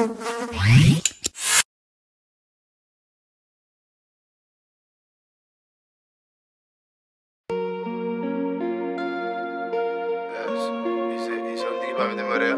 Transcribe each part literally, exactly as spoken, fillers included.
Vai me Maria.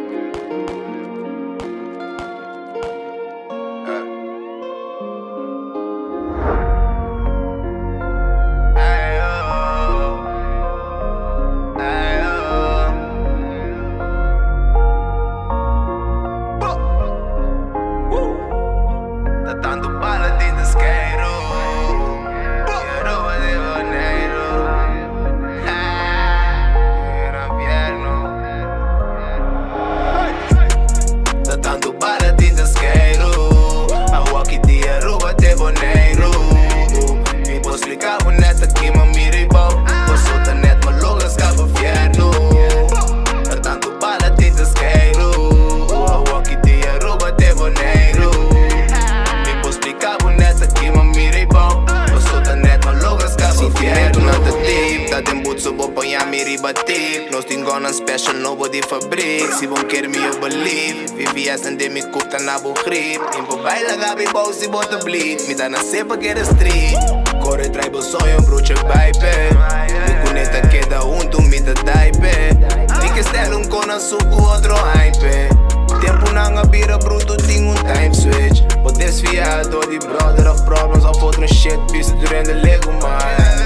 Nós tingon een special, nobody fabriek. Si bon keer me you believe. V V S en de mi koop tan abo grip. In po baila gabi bow si bota bleed. Mi dan a sepa get a street. Corre tribal soy un broche baipe. Mi cuneta queda un tu mi da daipe. Di que stel un con a suco otro hype. Tempo nanga bira bruto ting un time switch. Pot desviar door die brother of problems of outro shit. Pisse durante Lego man.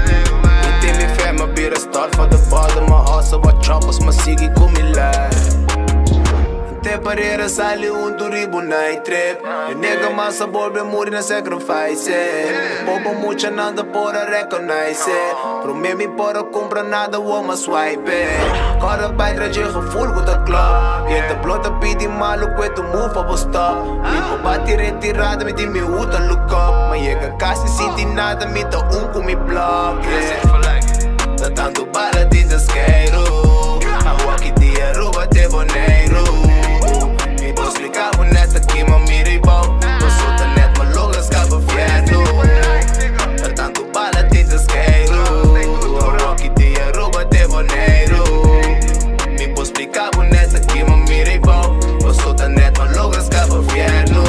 Mi fema bira start van de bottom. Maar also wat trappers, maar sigi kom je live. Tempereren sali un turibu night trip. E nega massa bolbe muri na sacrifice. Popo mucha nada pora recognize. Pro me mi pora compra nada woma swipe. Kara bijdrage gevoel with the club. Je te blote pidi maluco e tu move op stop. Mi po bati retirada mi di mi uta look up. Maar je ga casi sinti nada mi ta un com mi block. Tá dando bala de desqueiro. A rua que te arruba te boneiro. Me vou explicar boneta que me mira e bom. Eu sou da net, mas logo escapa fierno. Tá dando bala de desqueiro. A rua que te arruba te boneiro. Me vou explicar boneta que me mira e bom. Eu sou da net, mas logo escapa fierno.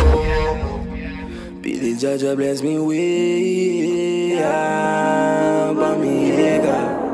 Pedi Jaja bless me with pra me ligar.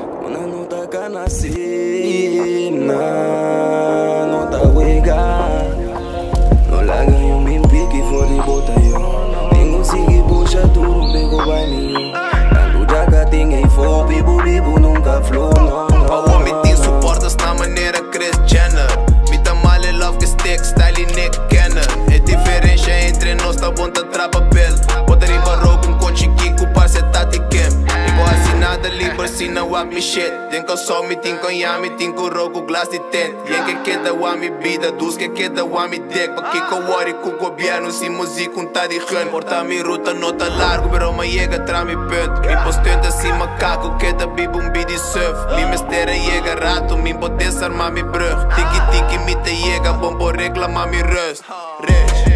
Na cena, não tá uega. Não la ganho, me pique for de bota eu. Tengo sigue puxa tudo, pego vai mim. Tanto já que tem for, bibo, bibo, nunca flow, não, não. O homem tem suportas na maneira Chris Jenner. Me tá mal e love que stick, style e Nick Cannon. É diferença entre nós, tá bom, tá trapa pele. Bota riba rogo, um coche Kiko, passe Tati Kim. Nada liber sina wap mi shit. Den ko so mi tin ko yami tin ko rogo glass di tent. Yen que queda wa mi vida, dus que queda wa mi deck. Pa que ko worry ku governo si música un tá de gun. Porta mi ruta no tá largo, pero me llega tra mi punt. Mi postenta si macaco, queda bibo um bidi surf. Mi mestera llega rato, mi pot desarmar mi brug. Tiki tiki mi te llega, bom por reclamar mi rust. Rich.